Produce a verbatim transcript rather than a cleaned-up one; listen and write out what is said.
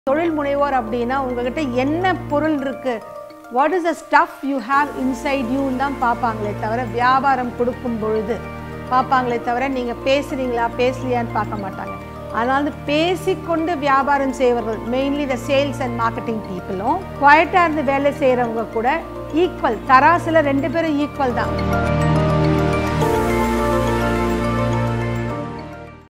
தொழில் முனைவோர் அப்படினா உங்ககிட்ட என்ன பொருள் இருக்கு, what is the stuff you have inside you தான் பாப்பாங்களே தவிர வியாபாரம் கொடுக்கும் பொழுது பாப்பாங்களே தவிர நீங்க பேசுறீங்களா பேசலையான்னு பார்க்க மாட்டாங்க. அதனால பேசிக்கொண்டு வியாபாரம் செய்வர்கள் mainly the sales and marketing people-ம் குவைட்டா இருந்து வேலை செய்யறவங்க கூட ஈக்குவல், தராசுல ரெண்டு பேரும் ஈக்குவல் தான்.